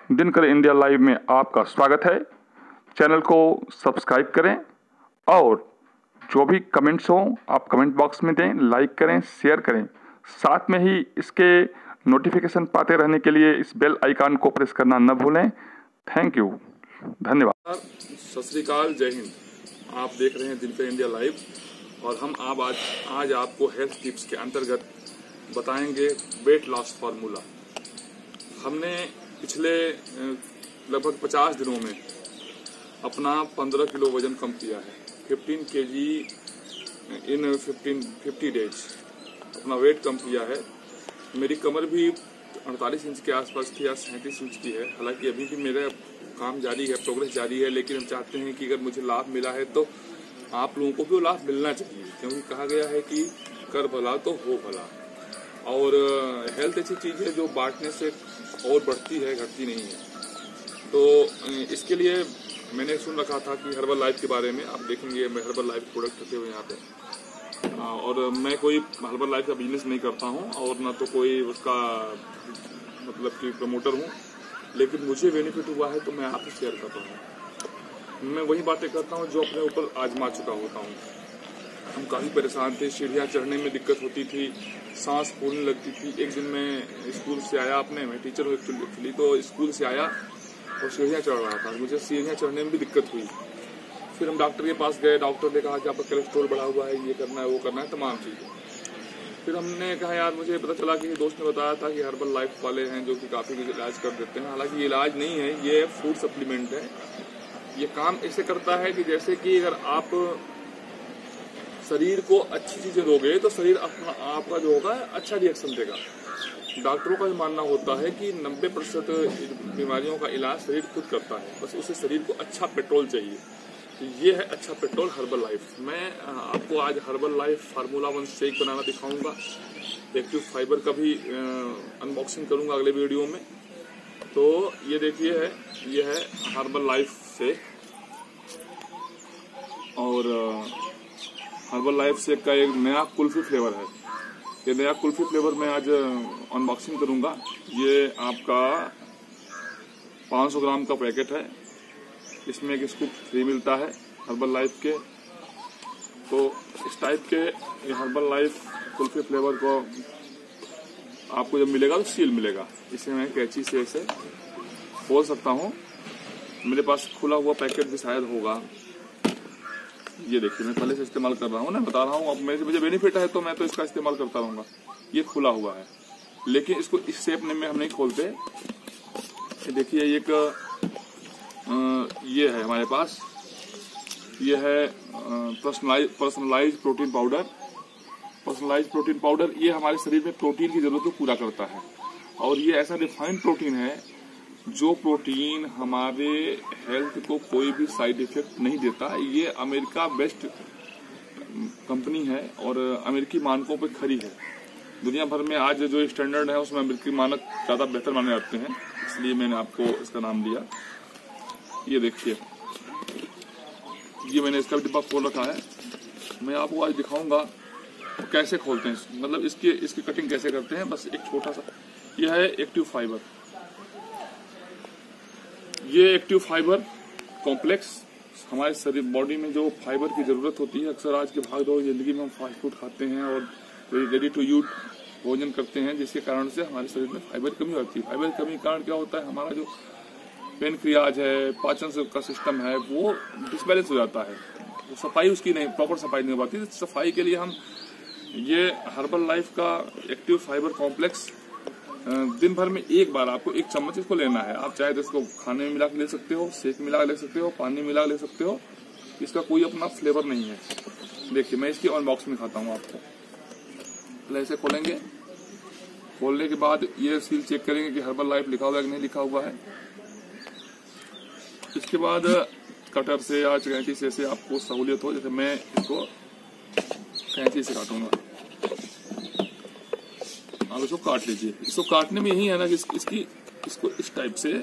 Dinkar India live में आपका स्वागत है। चैनल को सब्सक्राइब करें और जो भी कमेंट्स हों आप कमेंट बॉक्स में दें, लाइक करें, शेयर करें। साथ में ही इसके नोटिफिकेशन पाते रहने के लिए इस बेल आइकन को प्रेस करना न भूलें। थैंक यू, धन्यवाद। सत श्री अकाल, जय हिंद। आप देख रहे हैं दिनकर इंडिया लाइव और हम आज आपको हेल्थ टिप्स के अंतर्गत बताएंगे वेट लॉस फार्मूला। हमने पिछले लगभग 50 दिनों में अपना 15 किलो वजन कम किया है। 15 kg इन 50 डेज अपना वेट कम किया है। मेरी कमर भी 48 इंच के आसपास थी, आज 37 इंच की है। हालांकि अभी भी मेरा काम जारी है, प्रोग्रेस जारी है, लेकिन हम चाहते हैं कि अगर मुझे लाभ मिला है तो आप लोगों को भी वो लाभ मिलना चाहिए, क्योंकि कहा गया है कि कर भला तो हो भला। और हेल्थ ऐसी चीज है जो बांटने से और बढ़ती है, घटती नहीं है। तो इसके लिए मैंने सुन रखा था कि हर्बल लाइफ के बारे में। आप देखेंगे मैं हर्बल लाइफ प्रोडक्ट रखे हुए यहाँ पे। और मैं कोई हर्बल लाइफ का बिजनेस नहीं करता हूँ और ना तो कोई उसका मतलब कि प्रमोटर हूँ, लेकिन मुझे बेनिफिट हुआ है तो मैं आपसे शेयर कर रहा हूँ। मैं वही बातें करता हूँ जो अपने ऊपर आजमा चुका होता हूँ। हम काफ़ी परेशान थे, सीढ़ियाँ चढ़ने में दिक्कत होती थी, सांस फूलने लगती थी। एक दिन मैं स्कूल से आया, मैं टीचर हूँ एक्चुअली, तो स्कूल से आया और सीढ़ियाँ चढ़ रहा था, मुझे सीढ़ियाँ चढ़ने में भी दिक्कत हुई। फिर हम डॉक्टर के पास गए, डॉक्टर ने कहा कि आपका कोलेस्ट्रॉल बढ़ा हुआ है, ये करना है, वो करना है, तमाम चीज़ें। फिर हमने कहा यार, मुझे पता चला कि दोस्त ने बताया था कि हर्बल लाइफ वाले हैं जो कि काफ़ी इलाज कर देते हैं। हालांकि ये इलाज नहीं है, ये फूड सप्लीमेंट है। ये काम ऐसे करता है कि जैसे कि अगर आप शरीर को अच्छी चीजें दोगे तो शरीर अपना आपका जो होगा अच्छा रिएक्शन देगा। डॉक्टरों का मानना होता है कि 90% बीमारियों का इलाज शरीर खुद करता है, बस उसे शरीर को अच्छा पेट्रोल चाहिए। तो ये है अच्छा पेट्रोल हर्बल लाइफ। मैं आपको आज हर्बल लाइफ फार्मूला 1 शेक बनाना दिखाऊंगा। एक्टिव फाइबर का भी अनबॉक्सिंग करूंगा अगले वीडियो में। तो ये देखिए ये है हर्बल लाइफ शेक। और हर्बल लाइफ शेक का एक नया कुल्फी फ्लेवर है। ये नया कुल्फी फ्लेवर मैं आज अनबॉक्सिंग करूंगा। ये आपका 500 ग्राम का पैकेट है। इसमें एक स्कूप फ्री मिलता है हर्बल लाइफ के। तो इस टाइप के ये हर्बल लाइफ कुल्फी फ्लेवर को आपको जब मिलेगा तो सील मिलेगा। इसे मैं कैंची से इसे खोल सकता हूँ। मेरे पास खुला हुआ पैकेट भी शायद होगा। ये देखिए, मैं पहले से इस्तेमाल कर रहा हूँ ना, बता रहा हूँ। अब मुझे बेनिफिट है तो मैं तो इसका इस्तेमाल करता रहूंगा। ये खुला हुआ है, लेकिन इसको इस शेप में हम नहीं खोलते। ये देखिए, एक ये है हमारे पास, ये है personalise protein powder. Personalise protein powder ये हमारे शरीर में प्रोटीन की जरूरत को पूरा करता है। और ये ऐसा रिफाइंड प्रोटीन है जो प्रोटीन हमारे हेल्थ को कोई भी साइड इफेक्ट नहीं देता। ये अमेरिका बेस्ट कंपनी है और अमेरिकी मानकों पर खरी है। दुनिया भर में आज जो स्टैंडर्ड है उसमें अमेरिकी मानक ज्यादा बेहतर माने जाते हैं, इसलिए मैंने आपको इसका नाम दिया। ये देखिए, ये मैंने इसका डिब्बा खोल रखा है। मैं आपको आज दिखाऊंगा कैसे खोलते हैं, मतलब इसकी कटिंग कैसे करते हैं। बस एक छोटा सा, यह है एक्टिव फाइबर। ये एक्टिव फाइबर कॉम्प्लेक्स हमारे शरीर बॉडी में जो फाइबर की जरूरत होती है। अक्सर आज के भागदौड़ जिंदगी में हम फास्ट फूड खाते हैं और रेडी टू यूट भोजन करते हैं, जिसके कारण से हमारे शरीर में फाइबर कमी होती है। फाइबर कमी के कारण क्या होता है, हमारा जो पेनक्रियाज है, पाचन का सिस्टम है, वो डिसबैलेंस हो जाता है। वो सफाई उसकी नहीं, प्रॉपर सफाई नहीं हो पाती। सफाई के लिए हम ये हर्बल लाइफ का एक्टिव फाइबर कॉम्प्लेक्स दिन भर में एक बार आपको 1 चम्मच इसको लेना है। आप चाहे तो इसको खाने में मिला के ले सकते हो, शेक मिला के ले सकते हो, पानी मिला के ले सकते हो। इसका कोई अपना फ्लेवर नहीं है। देखिए, मैं इसकी अनबॉक्सिंग दिखाता हूँ आपको। पहले इसे खोलेंगे। खोलने के बाद ये सील चेक करेंगे कि हर्बल लाइफ लिखा हुआ है कि नहीं लिखा हुआ है। इसके बाद कटर से या कैंची से आपको सहूलियत हो, जैसे मैं इसको कैंची से काटूंगा। आप इसको काट लीजिए। इसको काटने में यही है ना कि इसको इस टाइप से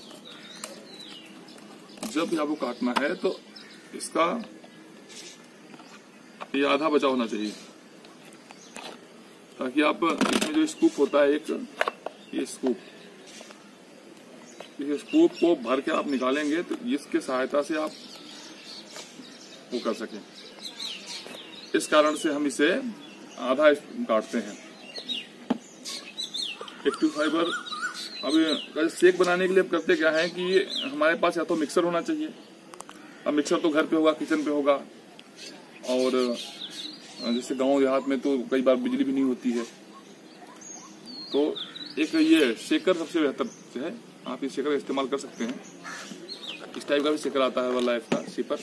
जब भी आपको काटना है तो इसका ये आधा बचा होना चाहिए, ताकि आप इसमें जो स्कूप होता है एक, ये स्कूप इस स्कूप को भर के आप निकालेंगे तो इसके सहायता से आप वो कर सकें। इस कारण से हम इसे आधा काटते हैं। एक्टिव फाइबर अब शेक बनाने के लिए करते क्या है कि हमारे पास या तो मिक्सर होना चाहिए। अब मिक्सर तो घर पे होगा, किचन पे होगा, और जैसे गांव देहात में तो कई बार बिजली भी नहीं होती है, तो एक ये शेकर सबसे बेहतर है। आप इस शेकर का इस्तेमाल कर सकते हैं। इस टाइप का भी शेकर आता है हर्बल लाइफ का शिपर।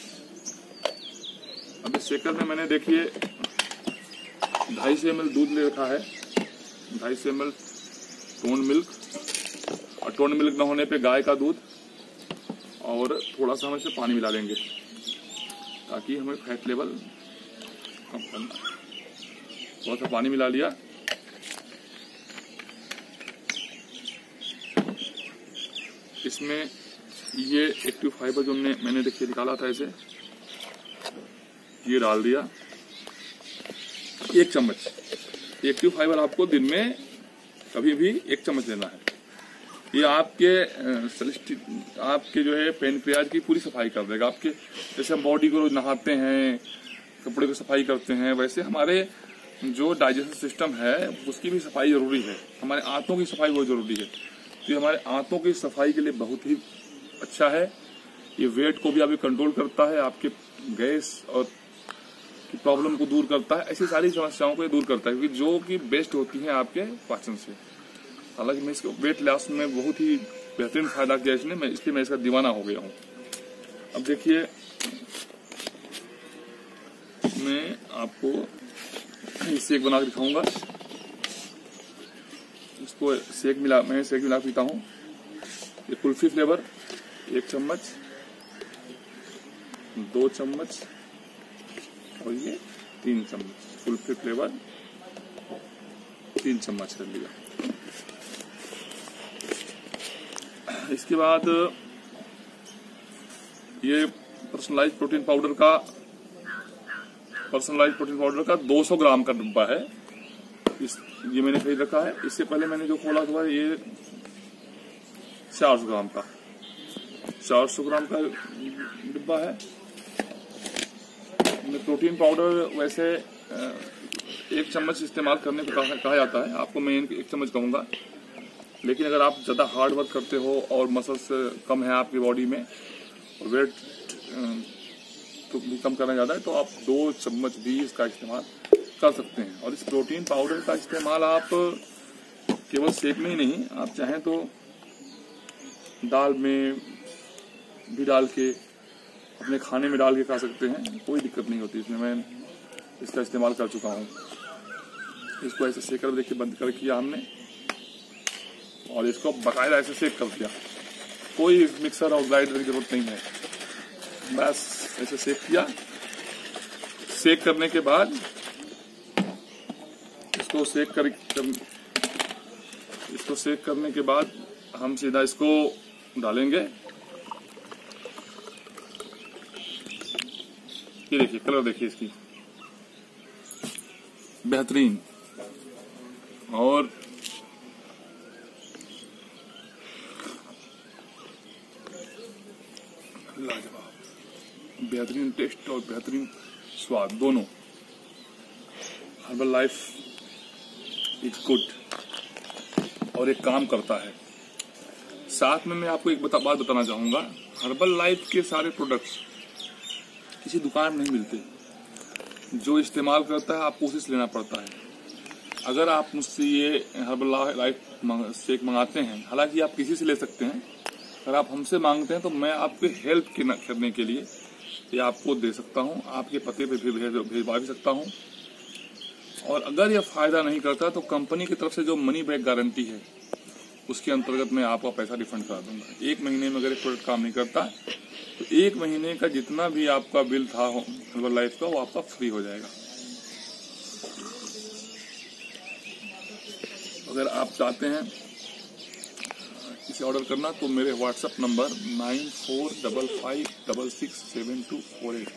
अब इस शेकर में मैंने देखिए 250 ml दूध ले रखा है, 250 ml टोन मिल्क, और टोन मिल्क न होने पे गाय का दूध, और थोड़ा सा हम इसमें पानी मिला लेंगे ताकि हमें फैट लेवल कम करना है। थोड़ा सा पानी मिला लिया। इसमें ये एक्टिव फाइबर जो मैंने देखिए निकाला था, इसे ये डाल दिया 1 चम्मच। एक्टिव फाइबर आपको दिन में कभी भी 1 चम्मच लेना है। ये आपके जो है पेनक्रियाज की पूरी सफाई कर देगा। आपके जैसे हम बॉडी को रोज नहाते हैं, कपड़े की सफाई करते हैं, वैसे हमारे जो डाइजेशन सिस्टम है उसकी भी सफाई जरूरी है। हमारे आंतों की सफाई बहुत जरूरी है। तो ये हमारे आंतों की सफाई के लिए बहुत ही अच्छा है। ये वेट को भी अभी कंट्रोल करता है, आपके गैस और की प्रॉब्लम को दूर करता है, ऐसी सारी समस्याओं को दूर करता है, क्योंकि जो कि बेस्ट होती है आपके पाचन से। हालांकि मैं इसको वेट लॉस में बहुत ही बेहतरीन फायदा किया इसने, इसलिए मैं इसका दीवाना हो गया हूँ। अब देखिए मैं आपको शेक बना के दिखाऊंगा। इसको मैं शेक मिला पीता हूँ। ये कुल्फी फ्लेवर 1 चम्मच, 2 चम्मच और ये 3 चम्मच। कुल्फी फ्लेवर 3 चम्मच कर लिया। इसके बाद ये पर्सनलाइज प्रोटीन पाउडर का 200 ग्राम का डिब्बा है। ये मैंने खरीद रखा है। इससे पहले मैंने जो खोला था ये 400 ग्राम का डिब्बा है। प्रोटीन पाउडर वैसे 1 चम्मच इस्तेमाल करने को कहा जाता है। आपको मैं 1 चम्मच कहूंगा, लेकिन अगर आप ज्यादा हार्ड वर्क करते हो और मसल्स कम है आपकी बॉडी में और वेट तो भी कम करना ज्यादा है, तो आप 2 चम्मच भी इसका इस्तेमाल कर सकते हैं। और इस प्रोटीन पाउडर का इस्तेमाल आप केवल शेक में ही नहीं, आप चाहें तो दाल में भी डाल के, अपने खाने में डाल के खा सकते हैं, कोई दिक्कत नहीं होती इसमें। मैं इसका इस्तेमाल कर चुका हूँ। इसको ऐसे शेकर देखिए बंद कर किया हमने, और इसको बकायदा ऐसे शेक कर दिया। कोई मिक्सर और ग्राइंडर की जरूरत नहीं है, बस ऐसे शेक किया। शेक करने के बाद इसको शेक करने के बाद हम सीधा इसको डालेंगे। ये देखिए कलर देखिए इसकी बेहतरीन, और लाजवाब, बेहतरीन टेस्ट और बेहतरीन स्वाद दोनों। हर्बल लाइफ इज गुड और एक काम करता है। साथ में मैं आपको एक बात बताना चाहूंगा, हर्बल लाइफ के सारे प्रोडक्ट्स किसी दुकान में नहीं मिलते। जो इस्तेमाल करता है आपको उसी से लेना पड़ता है। अगर आप मुझसे ये हर्बल लाइफ शेक मंगाते हैं, हालांकि आप किसी से ले सकते हैं, अगर आप हमसे मांगते हैं तो मैं आपके हेल्प करने के लिए ये आपको दे सकता हूं, आपके पते पे भेजवा भी सकता हूं। और अगर ये फायदा नहीं करता तो कंपनी की तरफ से जो मनी बैक गारंटी है उसके अंतर्गत मैं आपका पैसा रिफंड करा दूंगा। 1 महीने में अगर एक प्रोडक्ट काम नहीं करता तो 1 महीने का जितना भी आपका बिल था हर्बल लाइफ का वो आपका फ्री हो जाएगा। अगर आप चाहते हैं इसे ऑर्डर करना तो मेरे व्हाट्सएप नंबर 9455667248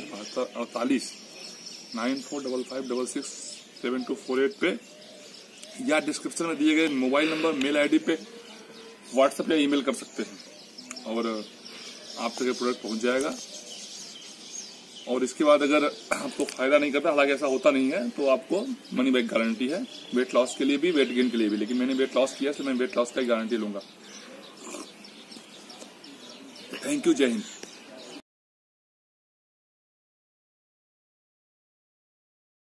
9455667248 9455667248 पे या डिस्क्रिप्शन में दिए गए मोबाइल नंबर, मेल आईडी पे व्हाट्सएप या ईमेल कर सकते हैं और आप तक ये प्रोडक्ट पहुंच जाएगा। और इसके बाद अगर आपको फायदा नहीं करता, हालांकि ऐसा होता नहीं है, तो आपको मनी बैक गारंटी है, वेट लॉस के लिए भी, वेट गेन के लिए भी। लेकिन मैंने वेट लॉस किया, तो मैं वेट लॉस का ही गारंटी लूंगा। थैंक यू, जय हिंद।